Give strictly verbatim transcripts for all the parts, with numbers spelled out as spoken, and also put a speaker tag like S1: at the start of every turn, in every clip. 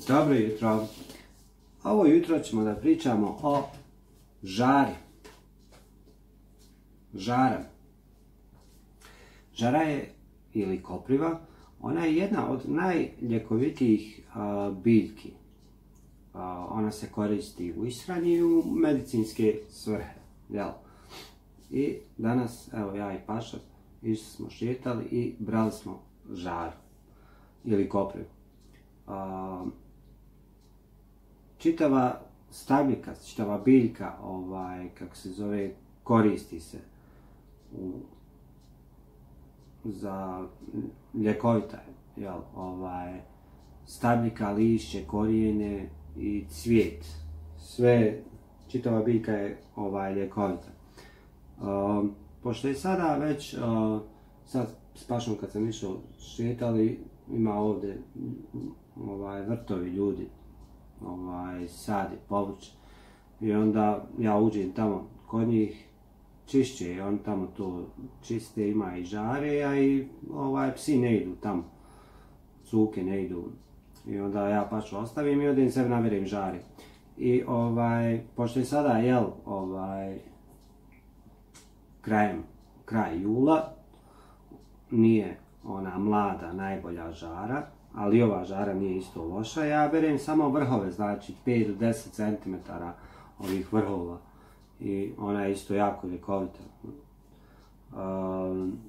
S1: Dobro jutro. Ovo jutro ćemo da pričamo o žari. Žara. Žara je, ili kopriva, ona je jedna od najljekovitijih a, biljki. A, ona se koristi u ishrani i u medicinske svrhe. Jel? I danas, evo ja i Paša, išli smo šetali i brali smo žaru. Ili koprivu. A, čitava stabljika, čitava biljka, ovaj, kako se zove, koristi se u, za ljekovita, jel, ovaj, stabljika, lišće, korijene i cvijet. Sve, čitava biljka je ovaj, ljekovita. Um, pošto je sada već, uh, sad s Pašom kad sam išao šetali, ima ovdje ovaj, vrtovi ljudi, ovaj, sadi, povrće. I onda ja uđem tamo kod njih, čišće i on tamo to čiste, ima i žare, a i ovaj, psi ne idu tamo, cuke ne idu. I onda ja Pašu ostavim i odem sebi naberem žari. I ovaj, pošto je sada, jel, ovaj, krajem, kraj jula, nije ona mlada, najbolja žara, ali ova žara nije isto loša. Ja berem samo vrhove, znači pet do deset centimetara ovih vrhova. I ona je isto jako ljekovita. Um,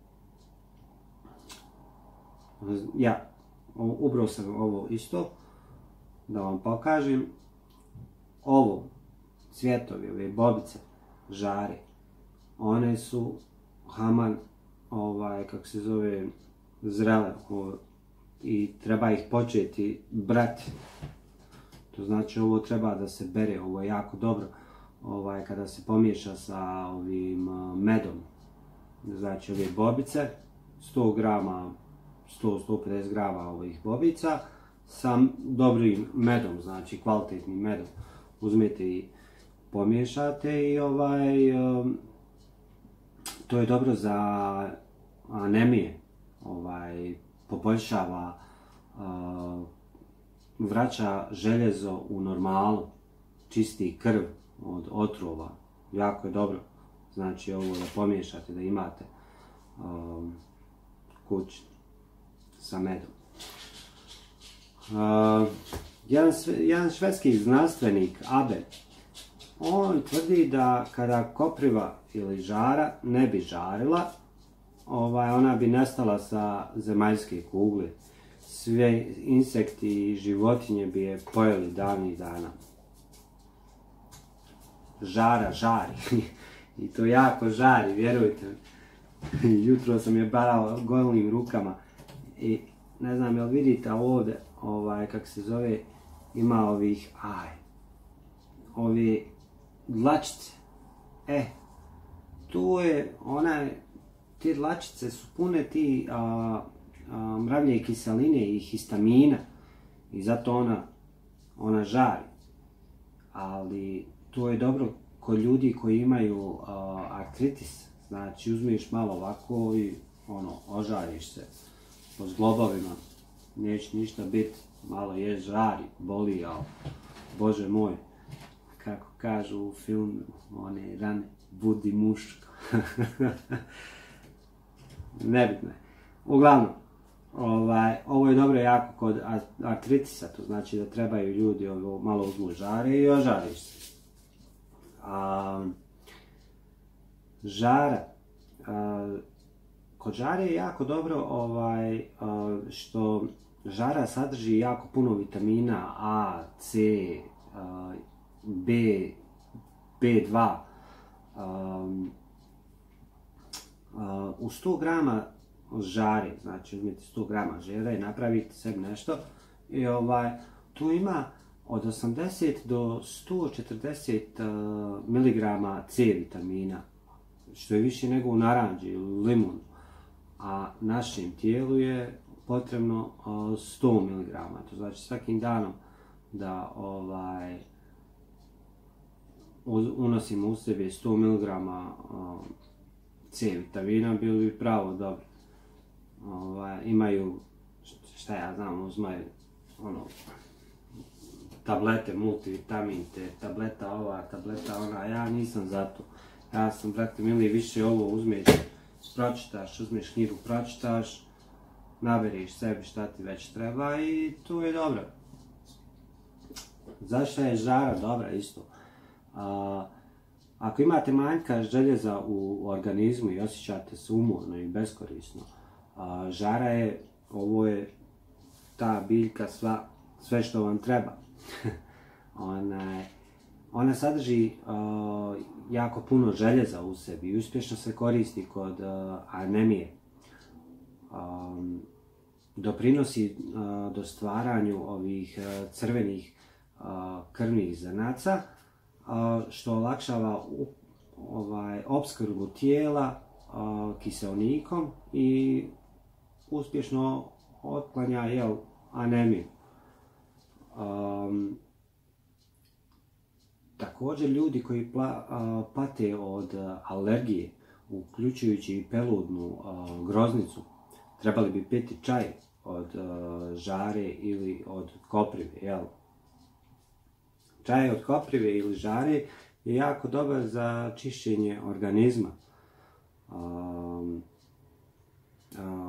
S1: ja, ubrao sam ovo isto, da vam pokažem. Ovo, cvjetovi, ove bobice žare, one su haman, ovaj, kako se zove, zrele, i treba ih početi brati. To znači ovo treba da se bere, ovo je jako dobro, ovaj, kada se pomiješa sa ovim medom. Znači ove bobice, sto grama, sto do sto pedeset grama ovih bobica, sa dobrim medom, znači kvalitetnim medom. Uzmete i pomiješate i ovaj, um, to je dobro za anemije, ovaj, poboljšava, uh, vraća željezo u normalu, čisti krv od otrova, jako je dobro. Znači ovo da pomiješate, da imate um, kući sa medom. Uh, jedan, jedan švedski znanstvenik, Abel, on tvrdi da kada kopriva ili žara ne bi žarila, ovaj, ona bi nestala sa zemaljske kugle. Sve insekti i životinje bi je pojeli davnih dana. Žara žari. I to jako žari, vjerujte mi. Jutro sam je barao golim rukama. I ne znam, jel vidite ovdje, ovaj, kako se zove, ima ovih, aj, ove dlačice. E, tu je, ona, te dlačice su pune ti a, a, mravlje kiseline i histamina. I zato ona, ona žari. Ali to je dobro kod ljudi koji imaju a, artritis. Znači uzmeš malo ovako i ono, ožariš se po zglobovima. Neće ništa biti, malo je žari, boli, ali Bože moj, kako kažu u filmu, one rane, budi muško. Nebitno je. Uglavnom, ovaj, ovo je dobro jako kod artritisa, to znači da trebaju ljudi ovo, malo uzmu žare i ožariš se. A, žara. A, kod žare je jako dobro ovaj, a, što žara sadrži jako puno vitamina A, C, a, B, B dva. A, a, u sto grama žare, znači uzmite sto grama žere i napravite sebi nešto i ovaj, tu ima od osamdeset do sto četrdeset miligrama C vitamina, što je više nego u naranđi ili limunu, a našem tijelu je potrebno sto miligrama, to znači svakim danom da ovaj, unosimo u sebe sto miligrama C vitamina, bilo bi pravo dobro. Ovaj, imaju, šta ja znam, uzmaju ono, tablete, multivitamin, te tableta ova, tableta ona, ja nisam za to. Ja sam, brate mili, više ovo uzmeš, pročitaš, uzmeš knjigu, pročitaš, naberiš sebi šta ti već treba i to je dobro. Zašto je žara dobra isto? A, ako imate manjka željeza u, u organizmu i osjećate se umorno i beskorisno, a, žara je, ovo je ta biljka sva, sve što vam treba. ona, ona sadrži a, jako puno željeza u sebi i uspješno se koristi kod a, anemije. A, doprinosi a, do stvaranju ovih a, crvenih a, krvnih zrnaca, a, što olakšava u, ovaj, opskrbu tijela a, kiseonikom i uspješno otklanja jel, anemiju. Um, također ljudi koji pla, a, pate od a, alergije, uključujući i peludnu a, groznicu, trebali bi piti čaj od a, žare ili od koprive. Jel? Čaj od koprive ili žare je jako dobar za čišćenje organizma. Um, a,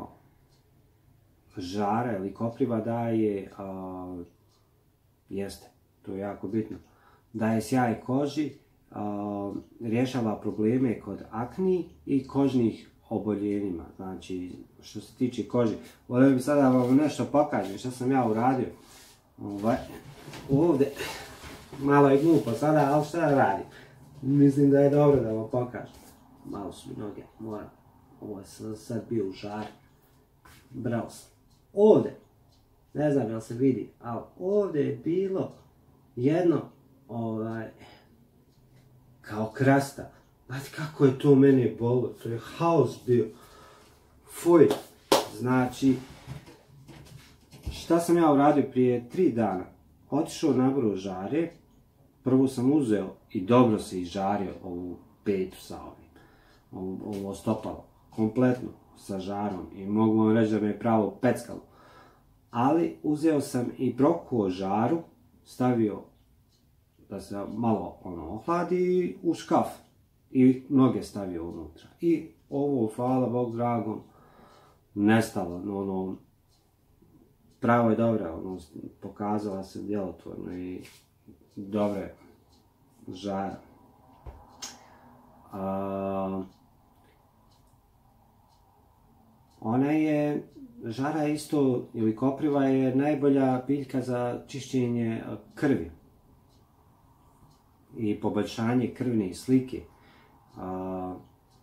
S1: žara ili kopriva daje, a, jeste, to je jako bitno, daje sjaj koži, a, rješava probleme kod akni i kožnih oboljenjima. Znači, što se tiče kože, volio bi sada vam nešto pokažem što sam ja uradio. Ovaj, ovdje, malo je glupo sada, ali šta da radim? Mislim da je dobro da vam pokažem. Malo su mi noge, moram, ovo je sad bio u žari. Bravo sam. Ovdje, ne znam jel se vidi, ali ovdje je bilo jedno, ovaj, kao krasta. Znate kako je to mene bolo, to je haos bio. Fuj, znači, šta sam ja uradio prije tri dana? Otišao naboro žare, prvo sam uzeo i dobro se izžario ovu petu sa ovim, ovo, ovo stopalo, kompletno sa žarom i mogu vam reći da me je pravo peckalo. Ali uzeo sam i prokuo žaru, stavio da se malo ono ohladi u škaf i noge stavio unutra. I ovo, hvala Bog dragom, nestalo, ono, pravo je dobra, ono, pokazala se djelotvorno i dobre žara. A, ona je, žara isto, ili kopriva je najbolja biljka za čišćenje krvi i poboljšanje krvne slike. A,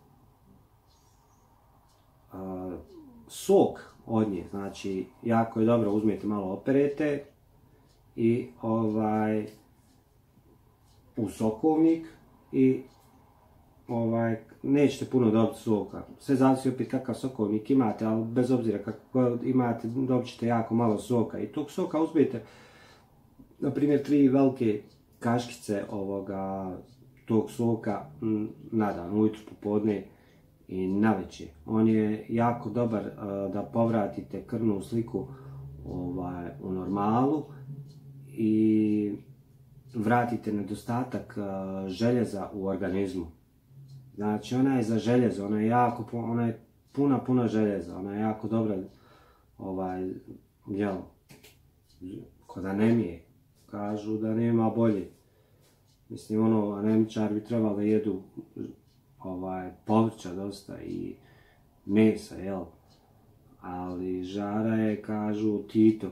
S1: a, sok od nje, znači jako je dobro, uzmete malo operete i ovaj u sokovnik i ovaj, nećete puno dobiti soka. Sve zavisi opet kakav sokovnik imate, ali bez obzira kako imate, dobit ćete jako malo soka. I tog soka uzmete, na primjer, tri velike kaškice ovoga, tog soka na dan, ujutro, popodne i navečer. On je jako dobar uh, da povratite krvnu sliku ovaj, u normalu i vratite nedostatak uh, željeza u organizmu. Znači, ona je za željezo, ona je jako, ona je puna, puna željeza, ona je jako dobra, ovaj, jel, kod anemije, kažu da nema bolje. Mislim, ono, anemičari bi trebali da jedu, ovaj, povrća dosta i mesa, jel, ali žara je, kažu, Tito.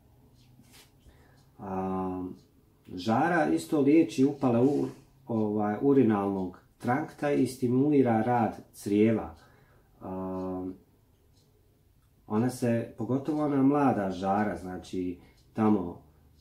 S1: A, žara isto liječi upale u, ovaj, urinalnog trakta i stimulira rad crijeva. Uh, ona se, pogotovo ona mlada žara, znači tamo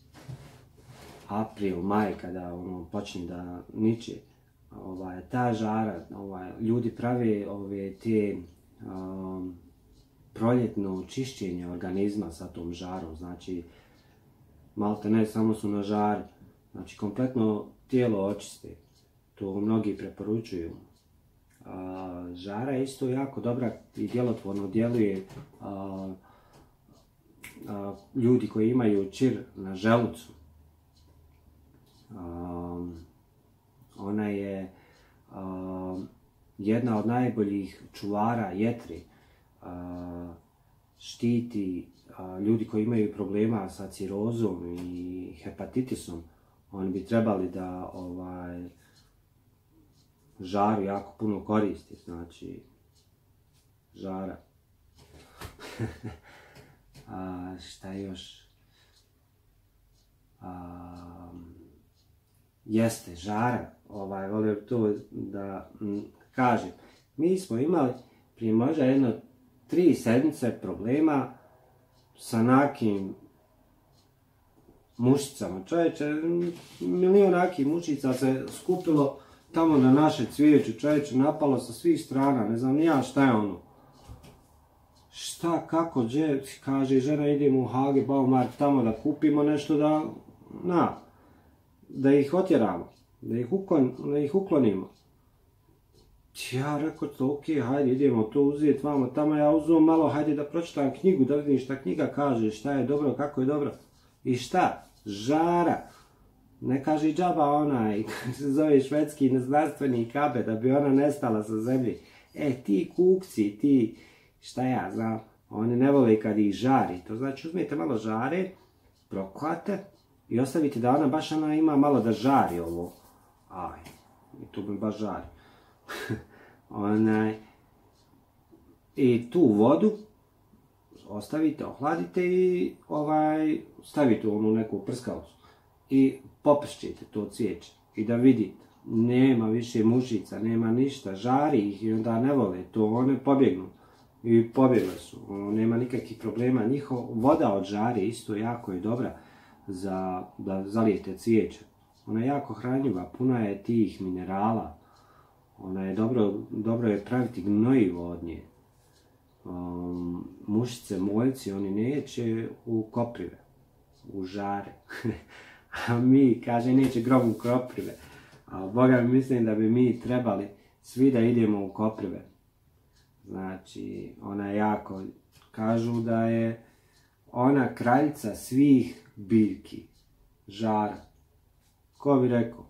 S1: april, maj, kada ono počne da niče, ovaj, ta žara, ovaj, ljudi prave ove te um, proljetno čišćenje organizma sa tom žarom, znači malte ne samo su na žari, znači kompletno tijelo očiste. To mnogi preporučuju. A, žara je isto jako dobra i djelotvorno djeluje a, a, ljudi koji imaju čir na želucu. Um, ona je um, jedna od najboljih čuvara jetri. Uh, štiti uh, ljudi koji imaju problema sa cirozom i hepatitisom. Oni bi trebali da ovaj, žaru jako puno koristi, znači žara. A, šta još? A, jeste, žara, ovaj, volim to da m, kažem. Mi smo imali prije možda jedno tri sedmice problema sa nakim mušicama. Čovječe, milion nakih mušica se skupilo tamo na naše cvijeće, čovječe, napalo sa svih strana, ne znam ni ja šta je ono. Šta, kako, gdje, kaže žena, idemo u Hage, Baumarkt, tamo da kupimo nešto da, na, da ih otjeramo, da ih, uklon, da ih uklonimo. Ja rekao to, ok, hajde, idemo to uzeti vamo, tamo ja uzmem malo, hajde da pročitam knjigu, da vidim šta knjiga kaže, šta je dobro, kako je dobro. I šta? Žara. Ne kaže i džaba onaj, kako se zove švedski znanstveni kabe, da bi ona nestala sa zemlji. E, ti kukci, ti, šta ja znam, oni ne vole kad ih žari. To znači uzmete malo žare, prokvate i ostavite da ona baš ona ima malo da žari ovo. Aj, i tu mi baš žari. Onaj, i tu vodu ostavite, ohladite i ovaj, stavite u onu neku prskavcu i popršćite to cvijeće i da vidite, nema više mušica, nema ništa, žari ih i onda ne vole to, one pobjegnu i pobjegle su, nema nikakvih problema. Njihova voda od žari isto jako je dobra za da zalijete cvijeće, ona je jako hranjiva, puna je tih minerala. Ona je dobro, dobro je praviti gnojivo od nje. Um, mušice, moljci, oni neće u koprive, u žare. A mi, kaže, neće grob u koprive. A Boga mi mislim da bi mi trebali svi da idemo u koprive. Znači, ona je jako, kažu da je ona kraljica svih biljki, žara. Ko bi rekao?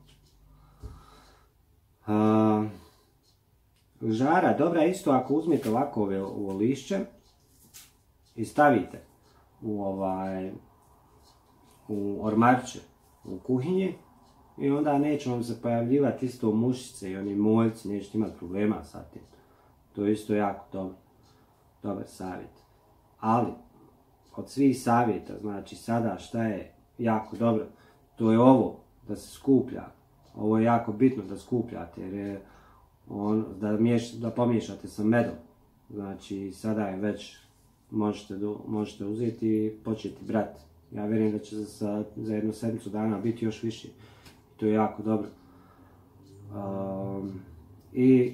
S1: Uh, žara dobra isto ako uzmete ovako ove, ovo lišće i stavite u ovaj u ormarče u kuhinji i onda neće vam se pojavljivati isto mušice i oni moljci, nećete imati problema sa tim. To je isto jako dobro, dobar savjet. Ali od svih savjeta, znači sada šta je jako dobro, to je ovo da se skuplja. Ovo je jako bitno da skupljate jer je on, da, miješ, da pomiješate sa medom. Znači sada je već možete, do, možete uzeti i početi brati. Ja vjerujem da će za, za jednu sedmicu dana biti još više. To je jako dobro. Um, I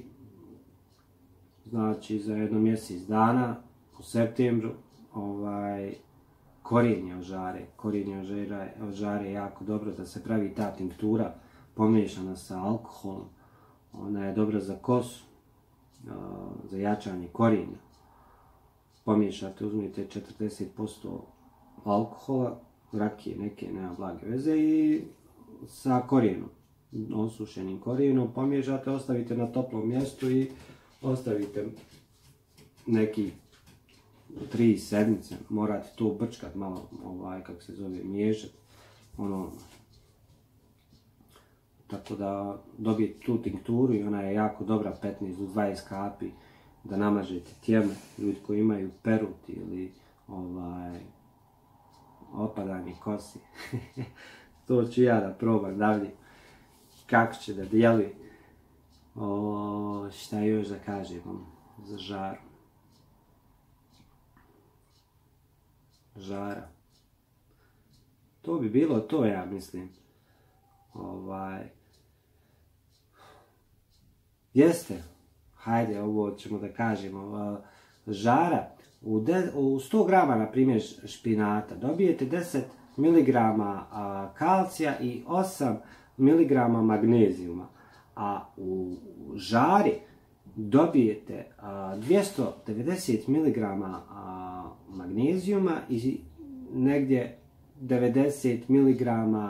S1: znači za jedno mjesec dana u septembru ovaj, korijenje od žare. Korijenje od žare, od žare je jako dobro da se pravi ta tinktura pomiješana sa alkoholom. Ona je dobra za kosu, za jačanje korijenja. Pomiješate, uzmite četrdeset posto alkohola, rakije neke, nema blage veze, i sa korijenom, osušenim korijenom pomiješate, ostavite na toplom mjestu i ostavite neki tri sedmice. Morate to brčkat malo, ovaj, kako se zove, miješati. Ono, tako da dobijete tu tinkturu i ona je jako dobra, petnaest do dvadeset kapi, da namažete tijeme, ljudi koji imaju perut ili ovaj, opadanje kosi. To ću ja da probam da vidim kako će da djeluje. O, šta još da kažem vam za žaru. Žara. To bi bilo to, ja mislim. Ovaj, jeste, hajde, ovo ćemo da kažemo, žara, u, de, u sto grama, na primjer, špinata, dobijete deset miligrama kalcija i osam miligrama magnezijuma, a u žari dobijete a, dvjesto devedeset miligrama a, magnezijuma i negdje devedeset miligrama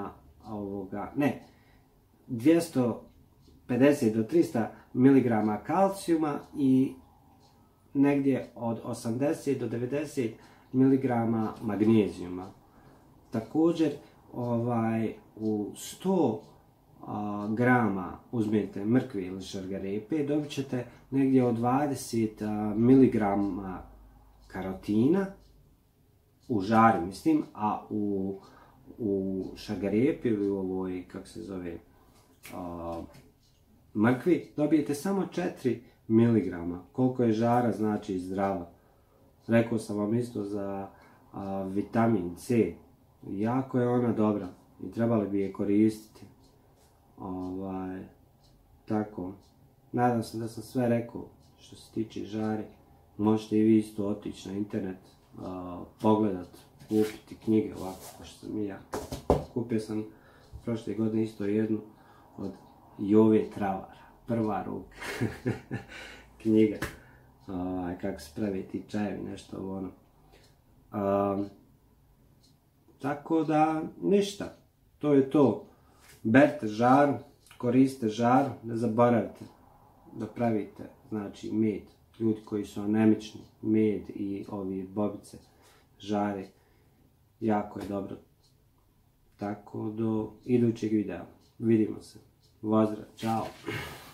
S1: ovoga, ne, dvjesto pedeset do trista miligrama kalcijuma i negdje od osamdeset do devedeset miligrama magnezijuma. Također, ovaj, u sto a, grama uzmete mrkve ili šargarepe, dobit ćete negdje od dvadeset miligrama karotina, u žari mislim, a u, u šargarepi ili u ovoj, kako se zove, a, mrkvi, dobijete samo četiri miligrama. Koliko je žara, znači zdrava. Rekao sam vam isto za a, vitamin C. Jako je ona dobra i trebali bi je koristiti. Ovaj, tako, nadam se da sam sve rekao što se tiče žari. Možete i vi isto otići na internet, a, pogledat, kupiti knjige ovako kao što sam i ja. Kupio sam prošle godine isto jednu od Jove Travara, prva ruka knjiga, ovaj, kako se pravi ti čajevi, nešto ono. Um, tako da, ništa, to je to. Berite žaru, koriste žaru, ne zaboravite da pravite, znači, med. Ljudi koji su anemični, med i ovi bobice, žare, jako je dobro. Tako, do idućeg videa. Vidimo se. Pozdrav, čao.